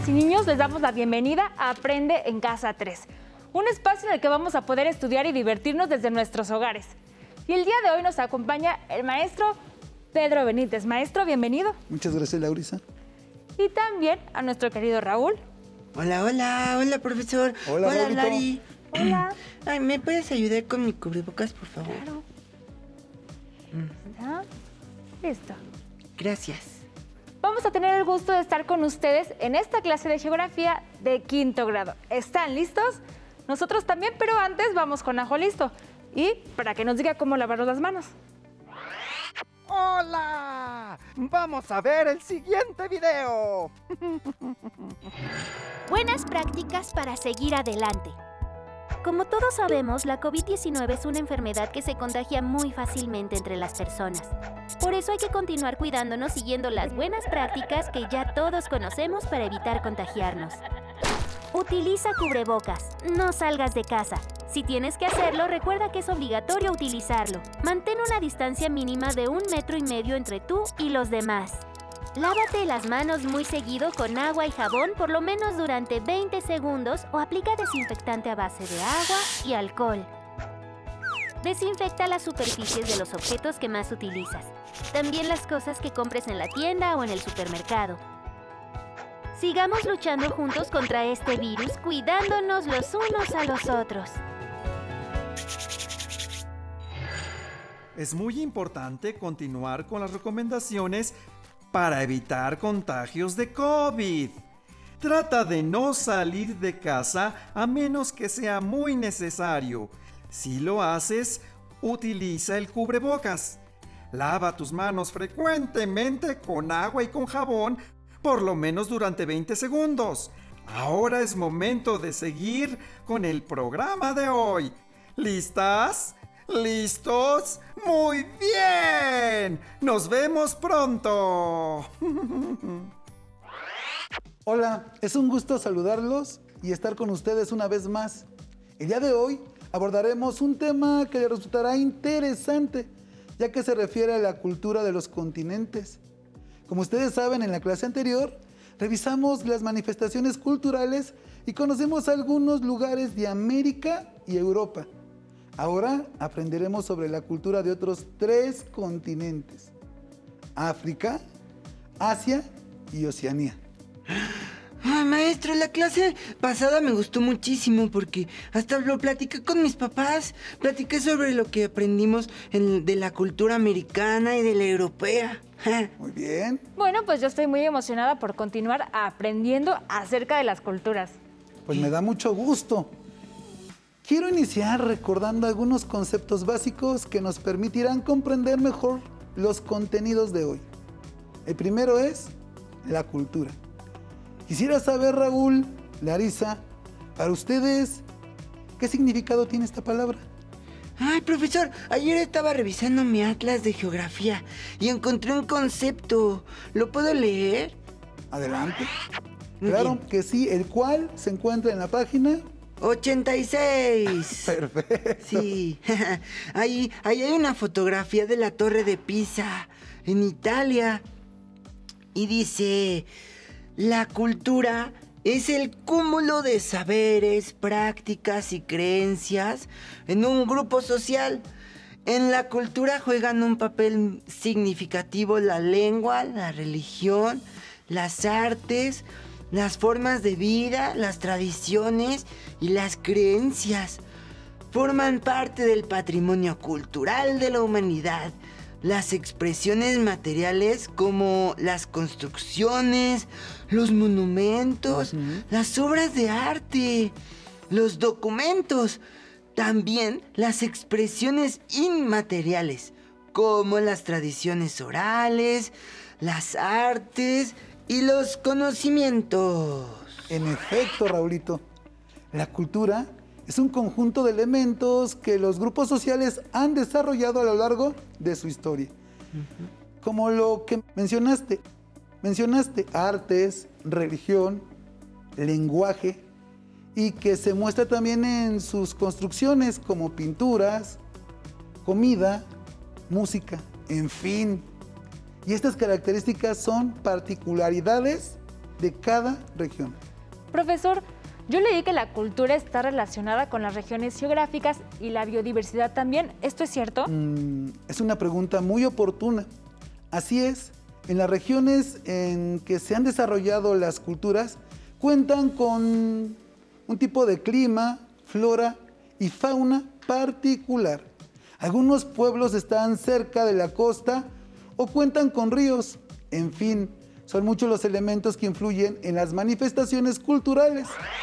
y niños, les damos la bienvenida a Aprende en Casa 3, un espacio en el que vamos a poder estudiar y divertirnos desde nuestros hogares. Y el día de hoy nos acompaña el maestro Pedro Benítez. Maestro, bienvenido. Muchas gracias, Laurisa. Y también a nuestro querido Raúl. Hola, hola, hola, profesor. Hola, hola, Lari. Hola. Ay, ¿me puedes ayudar con mi cubrebocas, por favor? Claro. ¿Está? Listo. Gracias. Vamos a tener el gusto de estar con ustedes en esta clase de geografía de quinto grado. ¿Están listos? Nosotros también, pero antes vamos con Ajo Listo. Y para que nos diga cómo lavarnos las manos. ¡Hola! Vamos a ver el siguiente video. Buenas prácticas para seguir adelante. Como todos sabemos, la COVID-19 es una enfermedad que se contagia muy fácilmente entre las personas. Por eso hay que continuar cuidándonos siguiendo las buenas prácticas que ya todos conocemos para evitar contagiarnos. Utiliza cubrebocas, no salgas de casa. Si tienes que hacerlo, recuerda que es obligatorio utilizarlo. Mantén una distancia mínima de 1,5 metros entre tú y los demás. Lávate las manos muy seguido con agua y jabón por lo menos durante 20 segundos o aplica desinfectante a base de agua y alcohol. Desinfecta las superficies de los objetos que más utilizas. También las cosas que compres en la tienda o en el supermercado. Sigamos luchando juntos contra este virus, cuidándonos los unos a los otros. Es muy importante continuar con las recomendaciones para evitar contagios de COVID. Trata de no salir de casa a menos que sea muy necesario. Si lo haces, utiliza el cubrebocas. Lava tus manos frecuentemente con agua y con jabón, por lo menos durante 20 segundos. Ahora es momento de seguir con el programa de hoy. ¿Listas? ¿Listos? ¡Muy bien! ¡Nos vemos pronto! Hola, es un gusto saludarlos y estar con ustedes una vez más. El día de hoy abordaremos un tema que les resultará interesante, ya que se refiere a la cultura de los continentes. Como ustedes saben, en la clase anterior revisamos las manifestaciones culturales y conocemos algunos lugares de América y Europa. Ahora aprenderemos sobre la cultura de otros 3 continentes: África, Asia y Oceanía. Ay, maestro, la clase pasada me gustó muchísimo porque hasta lo platiqué con mis papás. Platiqué sobre lo que aprendimos de la cultura americana y de la europea. Muy bien. Bueno, pues yo estoy muy emocionada por continuar aprendiendo acerca de las culturas. Pues me da mucho gusto. Quiero iniciar recordando algunos conceptos básicos que nos permitirán comprender mejor los contenidos de hoy. El primero es la cultura. Quisiera saber, Raúl, Larisa, para ustedes, ¿qué significado tiene esta palabra? Ay, profesor, ayer estaba revisando mi atlas de geografía y encontré un concepto. ¿Lo puedo leer? Adelante. Muy Claro bien. que sí, el cual se encuentra en la página 86. Perfecto. Sí, ahí hay una fotografía de la Torre de Pisa, en Italia. Y dice, la cultura es el cúmulo de saberes, prácticas y creencias en un grupo social. En la cultura juegan un papel significativo la lengua, la religión, las artes, las formas de vida, las tradiciones y las creencias. Forman parte del patrimonio cultural de la humanidad. Las expresiones materiales como las construcciones, los monumentos, las obras de arte, los documentos. También las expresiones inmateriales como las tradiciones orales, las artes y los conocimientos. En efecto, Raulito, la cultura es un conjunto de elementos que los grupos sociales han desarrollado a lo largo de su historia. Como lo que mencionaste artes, religión, lenguaje, y que se muestra también en sus construcciones como pinturas, comida, música, en fin. Y estas características son particularidades de cada región. Profesor, yo leí que la cultura está relacionada con las regiones geográficas y la biodiversidad también. ¿Esto es cierto? Es una pregunta muy oportuna. Así es, en las regiones en que se han desarrollado las culturas, cuentan con un tipo de clima, flora y fauna particular. Algunos pueblos están cerca de la costa o cuentan con ríos. En fin, son muchos los elementos que influyen en las manifestaciones culturales.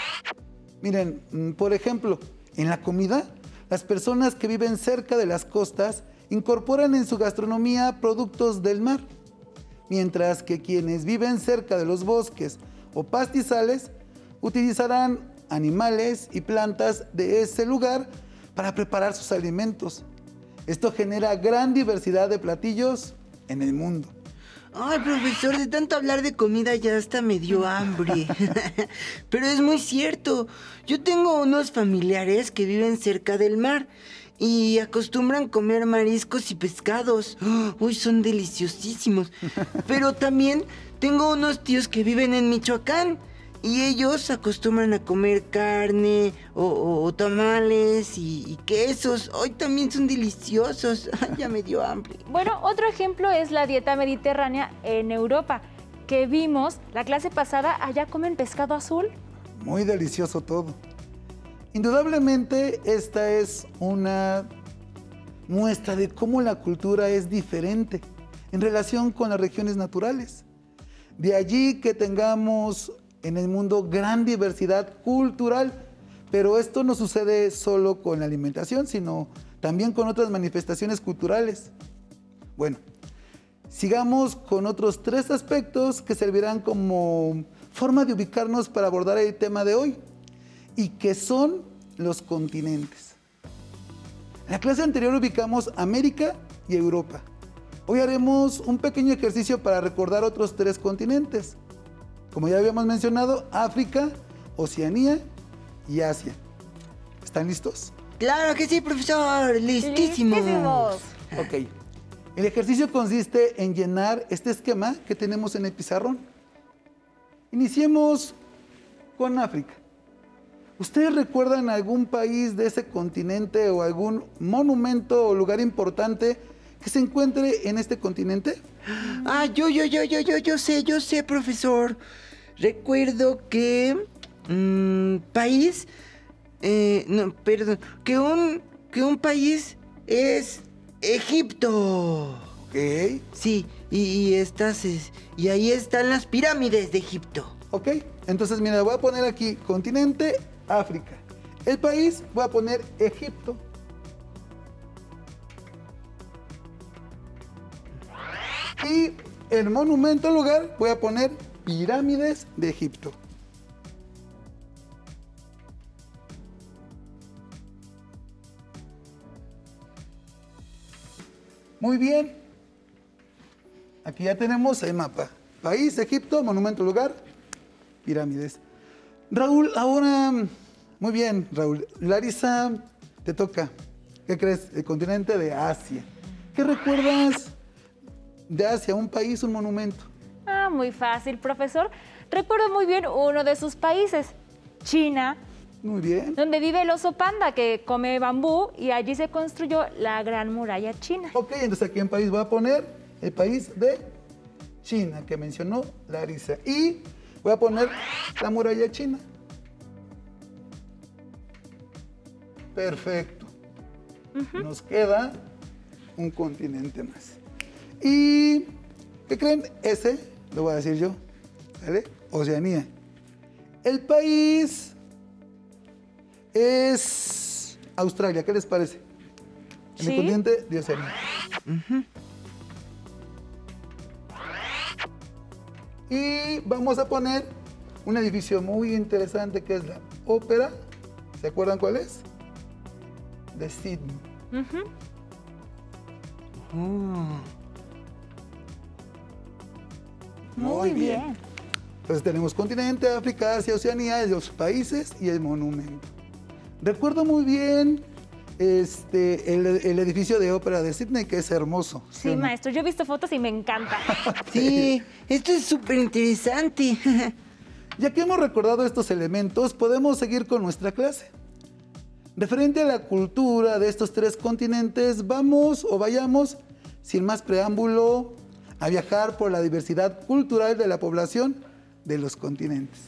Miren, por ejemplo, en la comida, las personas que viven cerca de las costas incorporan en su gastronomía productos del mar, mientras que quienes viven cerca de los bosques o pastizales utilizarán animales y plantas de ese lugar para preparar sus alimentos. Esto genera gran diversidad de platillos en el mundo. Ay, profesor, de tanto hablar de comida ya hasta me dio hambre. Pero es muy cierto. Yo tengo unos familiares que viven cerca del mar y acostumbran comer mariscos y pescados. Uy, son deliciosísimos. Pero también tengo unos tíos que viven en Michoacán y ellos acostumbran a comer carne o tamales y quesos. Hoy también son deliciosos. Ay, ya me dio hambre. Bueno, otro ejemplo es la dieta mediterránea en Europa, que vimos la clase pasada, allá comen pescado azul. Muy delicioso todo. Indudablemente esta es una muestra de cómo la cultura es diferente en relación con las regiones naturales. De allí que tengamos en el mundo gran diversidad cultural, pero esto no sucede solo con la alimentación, sino también con otras manifestaciones culturales. Bueno, sigamos con otros 3 aspectos que servirán como forma de ubicarnos para abordar el tema de hoy, y que son los continentes. En la clase anterior ubicamos América y Europa. Hoy haremos un pequeño ejercicio para recordar otros 3 continentes. Como ya habíamos mencionado, África, Oceanía y Asia. ¿Están listos? Claro que sí, profesor. Listísimos. Listísimos. Ok. El ejercicio consiste en llenar este esquema que tenemos en el pizarrón. Iniciemos con África. ¿Ustedes recuerdan algún país de ese continente o algún monumento o lugar importante que se encuentre en este continente? Ah, yo sé, profesor. Recuerdo que país, no, perdón, que un país es Egipto. Ok. Sí, y ahí están las pirámides de Egipto. Ok. Entonces, mira, voy a poner aquí continente África. El país voy a poner Egipto. Y el monumento lugar voy a poner pirámides de Egipto. Muy bien. Aquí ya tenemos el mapa. País, Egipto, monumento lugar, pirámides. Raúl, ahora, muy bien, Raúl. Larisa, te toca. ¿Qué crees? El continente de Asia. ¿Qué recuerdas de Asia? Un país, un monumento. Ah, muy fácil, profesor. Recuerdo muy bien uno de sus países, China, Muy bien. donde vive el oso panda que come bambú y allí se construyó la Gran Muralla China. Ok, entonces aquí en país voy a poner el país de China, que mencionó Larisa. Y voy a poner la muralla china. Perfecto. Nos queda un continente más. ¿Y qué creen? Ese lo voy a decir yo. ¿Vale? Oceanía. El país es Australia. ¿Qué les parece? En Sí. el continente de Oceanía. Y vamos a poner un edificio muy interesante que es la Ópera. ¿Se acuerdan cuál es? De Sydney. Muy bien. Entonces tenemos continente, África, Asia, Oceanía, los países y el monumento. Recuerdo muy bien el edificio de ópera de Sydney, que es hermoso. Sí, o no? maestro, yo he visto fotos y me encanta. Sí, esto es súper interesante. Ya que hemos recordado estos elementos, podemos seguir con nuestra clase. Referente a la cultura de estos 3 continentes, vayamos, sin más preámbulo, a viajar por la diversidad cultural de la población de los continentes.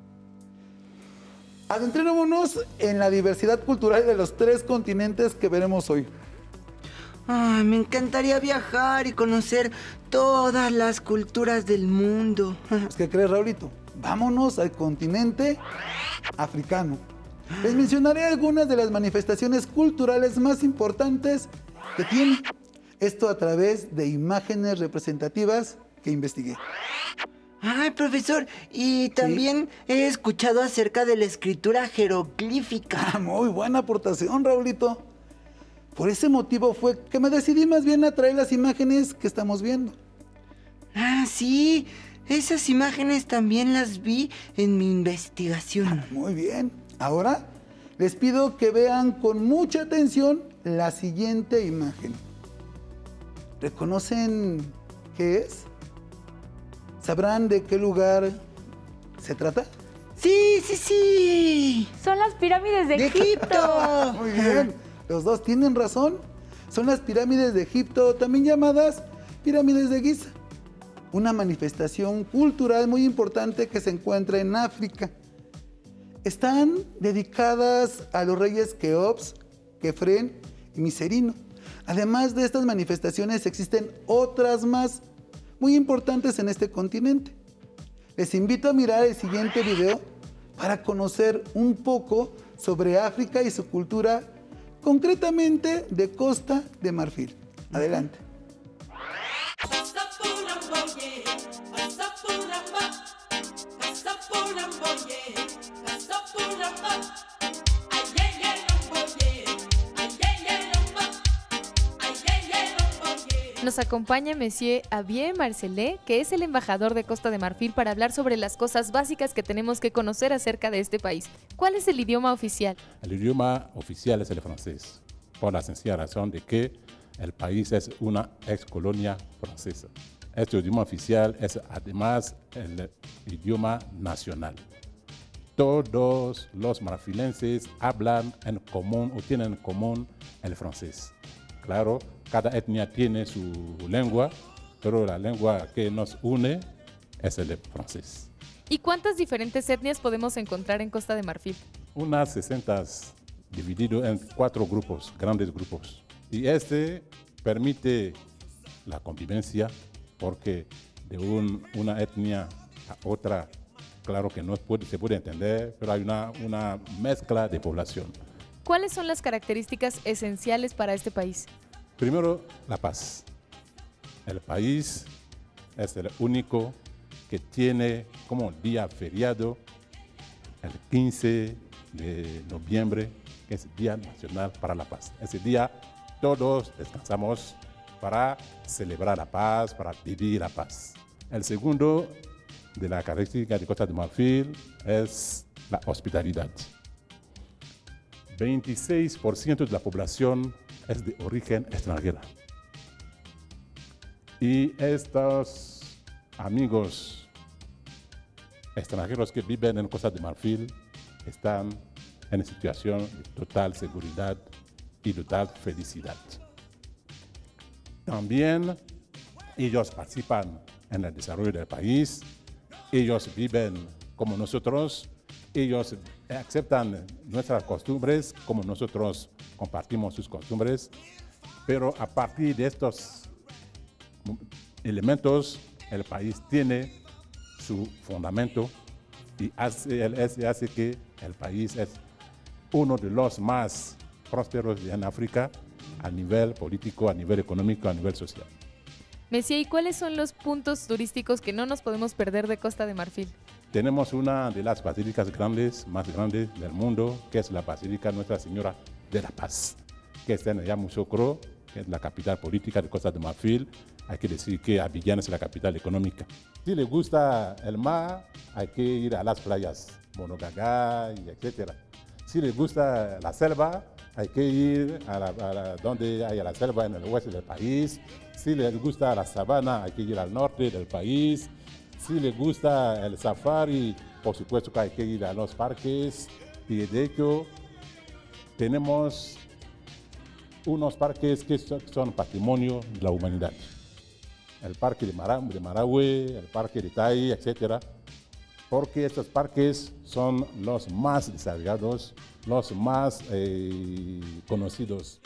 Adentrémonos en la diversidad cultural de los 3 continentes que veremos hoy. Ay, me encantaría viajar y conocer todas las culturas del mundo. Pues, ¿qué crees, Raulito? Vámonos al continente africano. Les mencionaré algunas de las manifestaciones culturales más importantes que tiene. Esto a través de imágenes representativas que investigué. Ay, profesor, y también he escuchado acerca de la escritura jeroglífica. Muy buena aportación, Raulito. Por ese motivo fue que me decidí más bien a traer las imágenes que estamos viendo. Ah, sí, esas imágenes también las vi en mi investigación. Muy bien. Ahora les pido que vean con mucha atención la siguiente imagen. ¿Reconocen qué es? ¿Sabrán de qué lugar se trata? Sí. Son las pirámides de Egipto. Muy bien, los dos tienen razón. Son las pirámides de Egipto, también llamadas pirámides de Giza. Una manifestación cultural muy importante que se encuentra en África. Están dedicadas a los reyes Keops, Kefren y Miserino. Además de estas manifestaciones existen otras más muy importantes en este continente. Les invito a mirar el siguiente video para conocer un poco sobre África y su cultura, concretamente de Costa de Marfil. Adelante. Nos acompaña Monsieur Javier Marcellet, que es el embajador de Costa de Marfil, para hablar sobre las cosas básicas que tenemos que conocer acerca de este país. ¿Cuál es el idioma oficial? El idioma oficial es el francés, por la sencilla razón de que el país es una ex colonia francesa. Este idioma oficial es además el idioma nacional. Todos los marfilenses hablan en común o tienen en común el francés. Claro, cada etnia tiene su lengua, pero la lengua que nos une es el francés. ¿Y cuántas diferentes etnias podemos encontrar en Costa de Marfil? Unas 60, dividido en 4 grupos, grandes grupos. Y este permite la convivencia, porque de una etnia a otra, claro que no se puede entender, pero hay una mezcla de población. ¿Cuáles son las características esenciales para este país? Primero, la paz. El país es el único que tiene como día feriado el 15 de noviembre, que es el Día Nacional para la Paz. Ese día todos descansamos para celebrar la paz, para vivir la paz. El segundo de la característica de Costa de Marfil es la hospitalidad. 26% de la población es de origen extranjera. Y estos amigos extranjeros que viven en Costa de Marfil están en situación de total seguridad y total felicidad. También ellos participan en el desarrollo del país, ellos viven como nosotros, ellos aceptan nuestras costumbres como nosotros compartimos sus costumbres, pero a partir de estos elementos el país tiene su fundamento y hace que el país es uno de los más prósperos en África a nivel político, a nivel económico, a nivel social. Monsieur, ¿y cuáles son los puntos turísticos que no nos podemos perder de Costa de Marfil? Tenemos una de las basílicas más grandes del mundo, que es la Basílica Nuestra Señora de la Paz, que está en Yamoussoukro, que es la capital política de Costa de Marfil. Hay que decir que Abidjan es la capital económica. Si le gusta el mar, hay que ir a las playas, Monogaga, etc. Si le gusta la selva, hay que ir donde hay la selva en el oeste del país. Si les gusta la sabana, hay que ir al norte del país. Si les gusta el safari, por supuesto que hay que ir a los parques. Y de hecho, tenemos unos parques que son patrimonio de la humanidad. El parque de Marahue, el parque de Tai, etc. Porque estos parques son los más desarrollados, los más conocidos.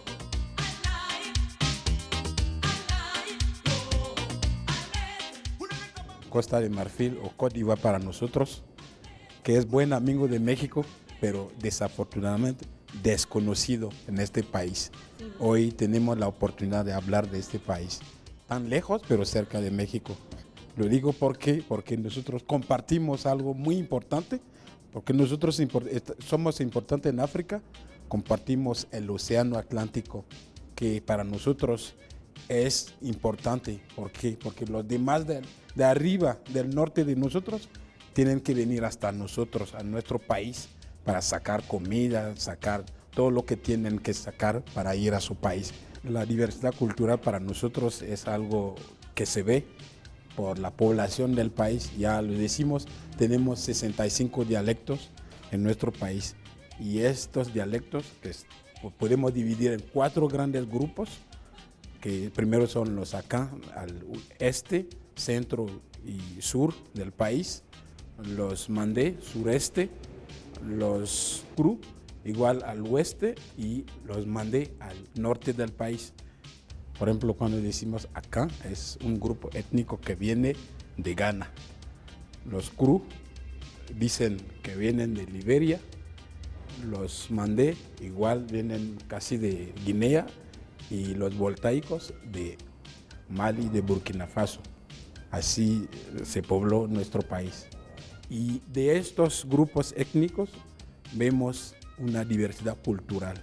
Costa de Marfil o Côte d'Ivoire para nosotros, que es buen amigo de México, pero desafortunadamente desconocido en este país. Hoy tenemos la oportunidad de hablar de este país, tan lejos pero cerca de México. Lo digo porque nosotros compartimos algo muy importante, porque nosotros somos importantes en África, compartimos el océano Atlántico, que para nosotros es importante. ¿Por qué? Porque los demás de arriba, del norte de nosotros, tienen que venir hasta nosotros, a nuestro país, para sacar comida, sacar todo lo que tienen que sacar para ir a su país. La diversidad cultural para nosotros es algo que se ve por la población del país. Ya lo decimos, tenemos 65 dialectos en nuestro país y estos dialectos podemos dividir en 4 grandes grupos, que primero son los acá, al este, centro y sur del país, los mandé, sureste, los cru, igual al oeste, y los mandé al norte del país. Por ejemplo, cuando decimos acá, es un grupo étnico que viene de Ghana. Los cru dicen que vienen de Liberia, los mandé igual vienen casi de Guinea, y los voltaicos de Mali y de Burkina Faso. Así se pobló nuestro país. Y de estos grupos étnicos vemos una diversidad cultural.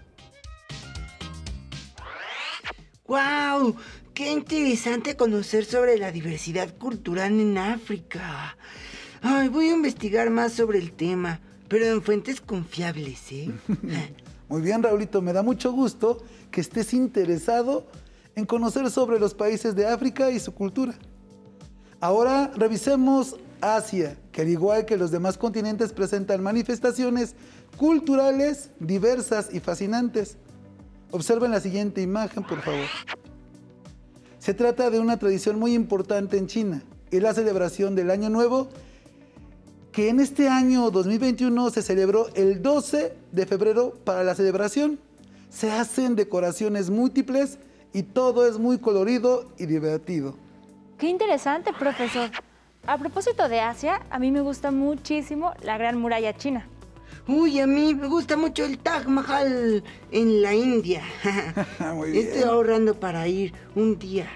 ¡Guau! ¡Qué interesante conocer sobre la diversidad cultural en África! Ay, voy a investigar más sobre el tema, pero en fuentes confiables, ¿eh? Muy bien, Raulito, me da mucho gusto que estés interesado en conocer sobre los países de África y su cultura. Ahora revisemos Asia, que al igual que los demás continentes presentan manifestaciones culturales diversas y fascinantes. Observen la siguiente imagen, por favor. Se trata de una tradición muy importante en China, es la celebración del Año Nuevo, que en este año 2021 se celebró el 12 de febrero para la celebración. Se hacen decoraciones múltiples y todo es muy colorido y divertido. Qué interesante, profesor. A propósito de Asia, a mí me gusta muchísimo la Gran Muralla China. Uy, a mí me gusta mucho el Taj Mahal en la India. Muy bien. Estoy ahorrando para ir un día.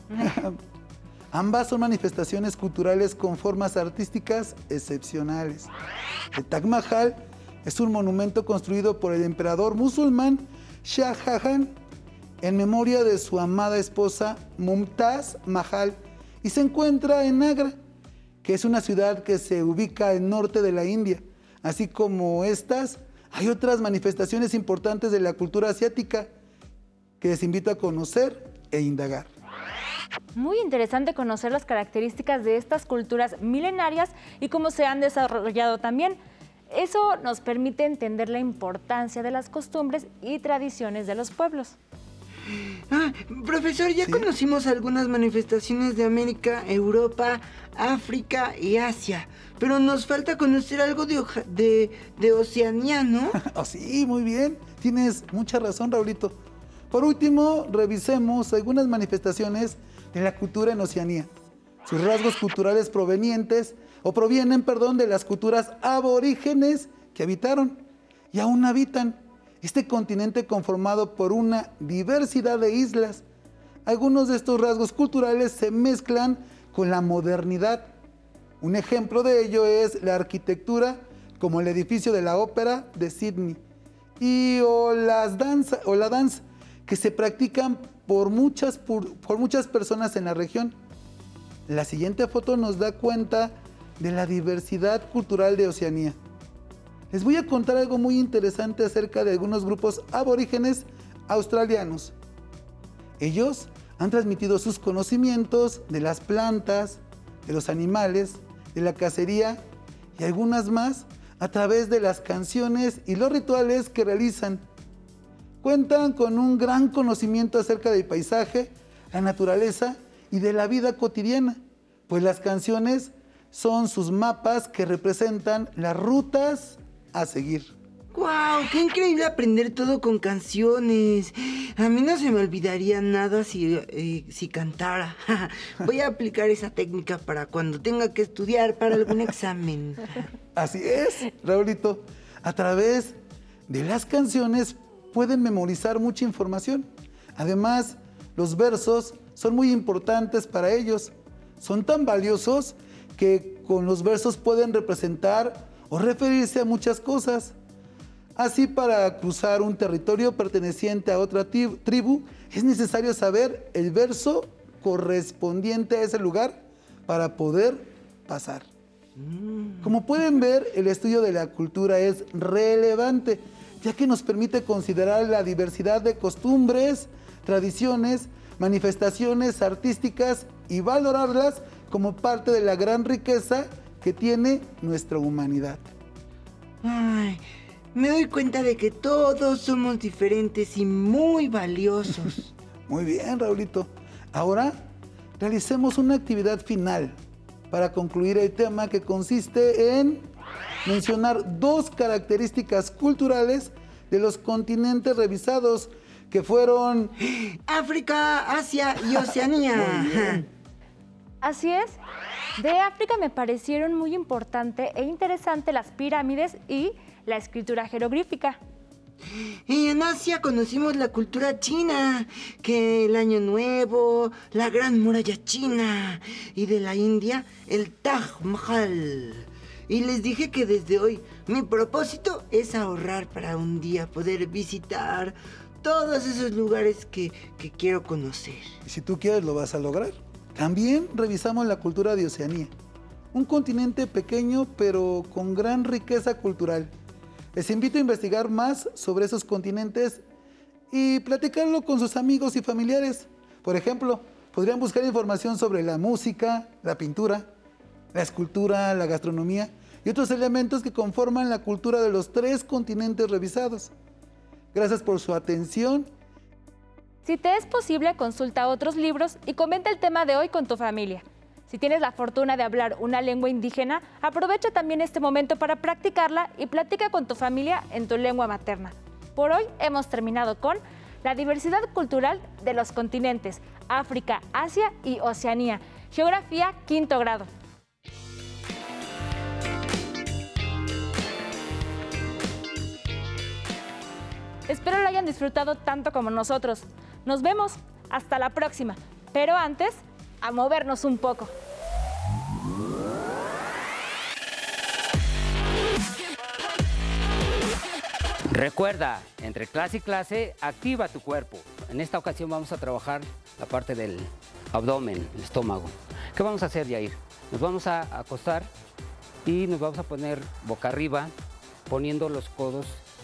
Ambas son manifestaciones culturales con formas artísticas excepcionales. El Taj Mahal es un monumento construido por el emperador musulmán Shah Jahan en memoria de su amada esposa Mumtaz Mahal y se encuentra en Agra, que es una ciudad que se ubica al norte de la India. Así como estas, hay otras manifestaciones importantes de la cultura asiática que les invito a conocer e indagar. Muy interesante conocer las características de estas culturas milenarias y cómo se han desarrollado también. Eso nos permite entender la importancia de las costumbres y tradiciones de los pueblos. Ah, profesor, ya conocimos algunas manifestaciones de América, Europa, África y Asia, pero nos falta conocer algo de Oceanía, ¿no? Oh, sí, muy bien. Tienes mucha razón, Raulito. Por último, revisemos algunas manifestaciones de la cultura en Oceanía. Sus rasgos culturales provienen, de las culturas aborígenes que habitaron y aún habitan este continente conformado por una diversidad de islas. Algunos de estos rasgos culturales se mezclan con la modernidad. Un ejemplo de ello es la arquitectura, como el edificio de la Ópera de Sydney, o la danza, que se practican por muchas personas en la región. La siguiente foto nos da cuenta de la diversidad cultural de Oceanía. Les voy a contar algo muy interesante acerca de algunos grupos aborígenes australianos. Ellos han transmitido sus conocimientos de las plantas, de los animales, de la cacería y algunas más a través de las canciones y los rituales que realizan. Cuentan con un gran conocimiento acerca del paisaje, la naturaleza y de la vida cotidiana, pues las canciones son sus mapas que representan las rutas a seguir. ¡Guau! ¡Qué increíble aprender todo con canciones! A mí no se me olvidaría nada si cantara. Voy a aplicar esa técnica para cuando tenga que estudiar para algún examen. Así es, Raulito. A través de las canciones pueden memorizar mucha información. Además, los versos son muy importantes para ellos. Son tan valiosos que con los versos pueden representar o referirse a muchas cosas. Así, para cruzar un territorio perteneciente a otra tribu, es necesario saber el verso correspondiente a ese lugar para poder pasar. Como pueden ver, el estudio de la cultura es relevante, ya que nos permite considerar la diversidad de costumbres, tradiciones, manifestaciones artísticas y valorarlas como parte de la gran riqueza que tiene nuestra humanidad. Ay, me doy cuenta de que todos somos diferentes y muy valiosos. Muy bien, Raulito. Ahora realicemos una actividad final para concluir el tema, que consiste en mencionar 2 características culturales de los continentes revisados, que fueron África, Asia y Oceanía. Muy bien. Así es. De África me parecieron muy importante e interesante las pirámides y la escritura jeroglífica. Y en Asia conocimos la cultura china, que el Año Nuevo, la Gran Muralla China, y de la India, el Taj Mahal. Y les dije que desde hoy mi propósito es ahorrar para un día poder visitar todos esos lugares que quiero conocer. Y si tú quieres, lo vas a lograr. También revisamos la cultura de Oceanía, un continente pequeño pero con gran riqueza cultural. Les invito a investigar más sobre esos continentes y platicarlo con sus amigos y familiares. Por ejemplo, podrían buscar información sobre la música, la pintura, la escultura, la gastronomía y otros elementos que conforman la cultura de los 3 continentes revisados. Gracias por su atención. Si te es posible, consulta otros libros y comenta el tema de hoy con tu familia. Si tienes la fortuna de hablar una lengua indígena, aprovecha también este momento para practicarla y platica con tu familia en tu lengua materna. Por hoy hemos terminado con la diversidad cultural de los continentes, África, Asia y Oceanía. Geografía, 5º grado. Espero lo hayan disfrutado tanto como nosotros. Nos vemos. Hasta la próxima. Pero antes, a movernos un poco. Recuerda, entre clase y clase, activa tu cuerpo. En esta ocasión vamos a trabajar la parte del abdomen, el estómago. ¿Qué vamos a hacer, Yair? Nos vamos a acostar y nos vamos a poner boca arriba, poniendo los codos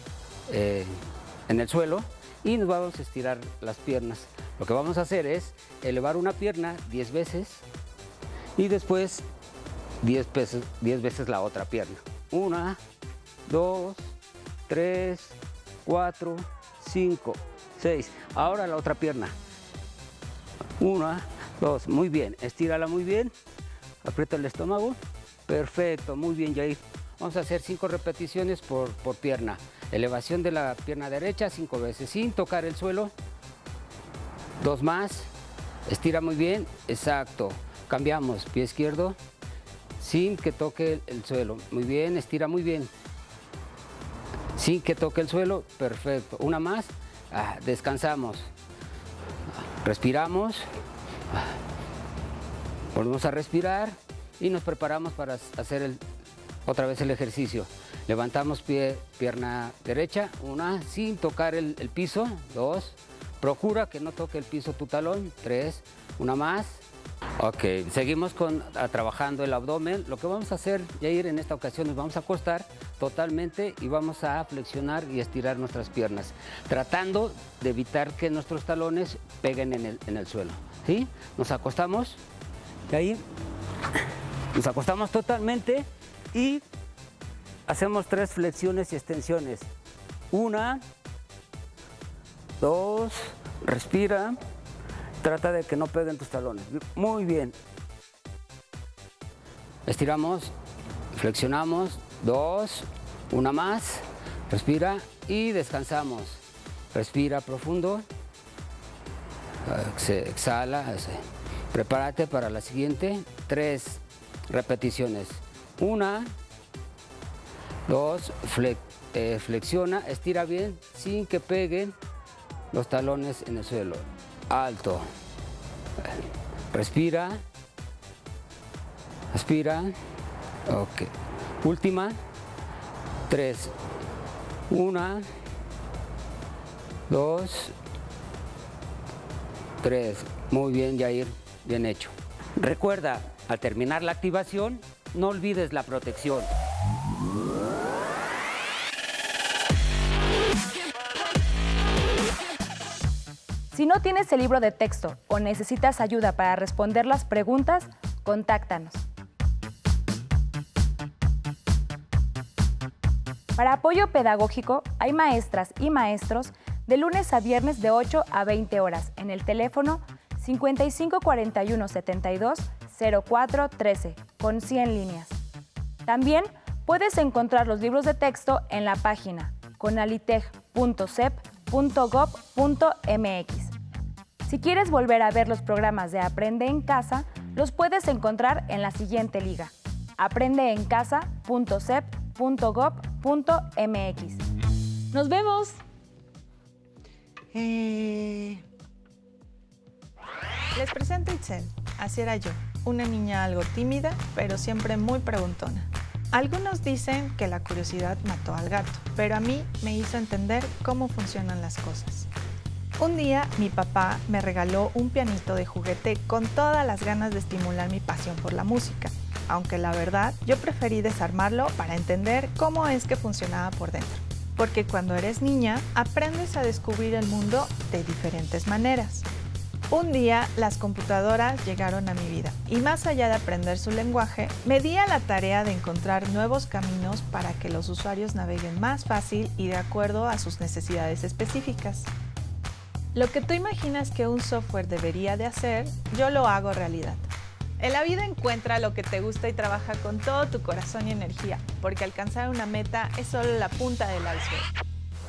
en el suelo, y nos vamos a estirar las piernas. Lo que vamos a hacer es elevar una pierna 10 veces y después 10 veces la otra pierna. 1, 2, 3, 4, 5, 6. Ahora la otra pierna. 1, 2. Muy bien. Estírala muy bien. Aprieta el estómago. Perfecto. Muy bien, Yair. Vamos a hacer 5 repeticiones por pierna. Elevación de la pierna derecha 5 veces sin tocar el suelo. 2 más. Estira muy bien. Exacto. Cambiamos. Pie izquierdo sin que toque el suelo. Muy bien. Estira muy bien. Sin que toque el suelo. Perfecto. Una más. Descansamos. Respiramos. Volvemos a respirar y nos preparamos para hacer otra vez el ejercicio. Levantamos pierna derecha, 1, sin tocar el piso, 2, procura que no toque el piso tu talón, 3, una más. Ok, seguimos trabajando el abdomen. Lo que vamos a hacer, Yair, en esta ocasión nos vamos a acostar totalmente y vamos a flexionar y estirar nuestras piernas, tratando de evitar que nuestros talones peguen en el suelo. ¿Sí? Nos acostamos, Yair. Nos acostamos totalmente y hacemos 3 flexiones y extensiones. 1, 2, respira. Trata de que no peguen tus talones. Muy bien. Estiramos, flexionamos, 2, 1 más, respira y descansamos. Respira profundo, exhala, prepárate para la siguiente, 3 repeticiones. 1, 2, flexiona, estira bien sin que peguen los talones en el suelo. Alto, respira. Respira. Ok. Última. 3. 1, 2, 3. Muy bien, Yair. Bien hecho. Recuerda, al terminar la activación, no olvides la protección. Si no tienes el libro de texto o necesitas ayuda para responder las preguntas, contáctanos. Para apoyo pedagógico, hay maestras y maestros de lunes a viernes de 8 a 20 horas en el teléfono 55 41 72 04 13 con 100 líneas. También puedes encontrar los libros de texto en la página conaliteg.sep.gov.mx. Si quieres volver a ver los programas de Aprende en Casa, los puedes encontrar en la siguiente liga: aprendeencasa.sep.gov.mx. ¡Nos vemos! Les presento a Itzel. Así era yo, una niña algo tímida, pero siempre muy preguntona. Algunos dicen que la curiosidad mató al gato, pero a mí me hizo entender cómo funcionan las cosas. Un día mi papá me regaló un pianito de juguete con todas las ganas de estimular mi pasión por la música, aunque la verdad yo preferí desarmarlo para entender cómo es que funcionaba por dentro. Porque cuando eres niña aprendes a descubrir el mundo de diferentes maneras. Un día las computadoras llegaron a mi vida y más allá de aprender su lenguaje, me di a la tarea de encontrar nuevos caminos para que los usuarios naveguen más fácil y de acuerdo a sus necesidades específicas. Lo que tú imaginas que un software debería de hacer, yo lo hago realidad. En la vida encuentra lo que te gusta y trabaja con todo tu corazón y energía, porque alcanzar una meta es solo la punta del iceberg.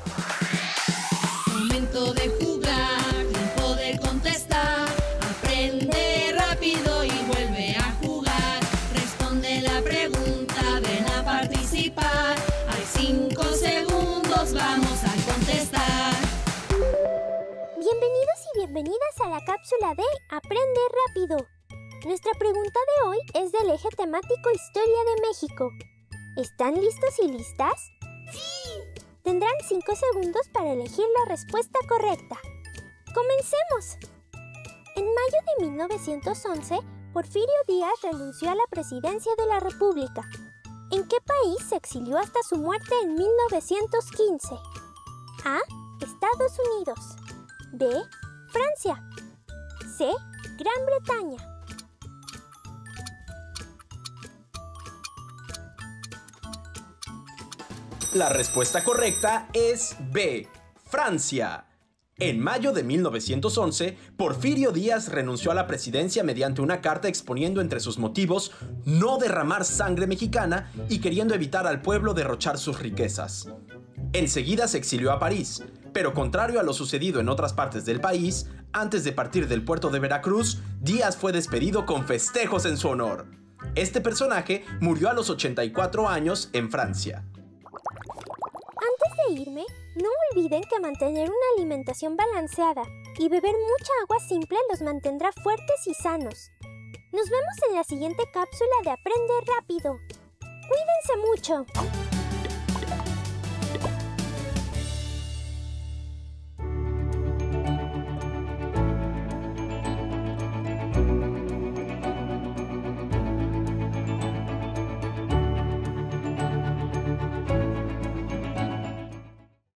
Momento de jugar, de poder contestar. Aprende rápido y vuelve a jugar. Responde la pregunta, ven a participar. Hay 5 segundos, vamos a contestar. Bienvenidos y bienvenidas a la cápsula de Aprende Rápido. Nuestra pregunta de hoy es del eje temático Historia de México. ¿Están listos y listas? ¡Sí! Tendrán 5 segundos para elegir la respuesta correcta. ¡Comencemos! En mayo de 1911, Porfirio Díaz renunció a la presidencia de la República. ¿En qué país se exilió hasta su muerte en 1915? A. Estados Unidos. B. Francia. C. Gran Bretaña. La respuesta correcta es B, Francia. En mayo de 1911, Porfirio Díaz renunció a la presidencia mediante una carta exponiendo entre sus motivos no derramar sangre mexicana y queriendo evitar al pueblo derrochar sus riquezas. Enseguida se exilió a París, pero contrario a lo sucedido en otras partes del país, antes de partir del puerto de Veracruz, Díaz fue despedido con festejos en su honor. Este personaje murió a los 84 años en Francia. Antes de irme, no olviden que mantener una alimentación balanceada y beber mucha agua simple los mantendrá fuertes y sanos. Nos vemos en la siguiente cápsula de Aprende Rápido. ¡Cuídense mucho!